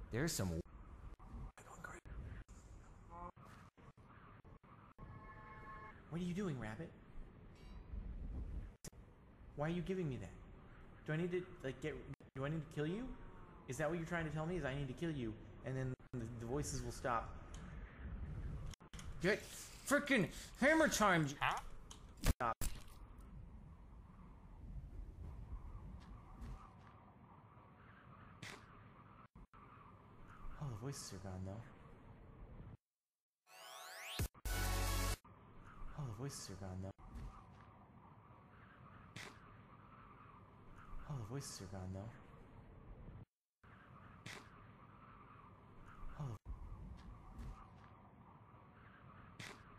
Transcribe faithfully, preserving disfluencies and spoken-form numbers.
There's some. What are you doing, Rabbit? Why are you giving me that? Do I need to, like, get... Do I need to kill you? Is that what you're trying to tell me? Is I need to kill you, and then the, the voices will stop. Get frickin' hammer time! Stop. Oh, the voices are gone, though. Oh, the voices are gone, though. Oh, the voices are gone, though.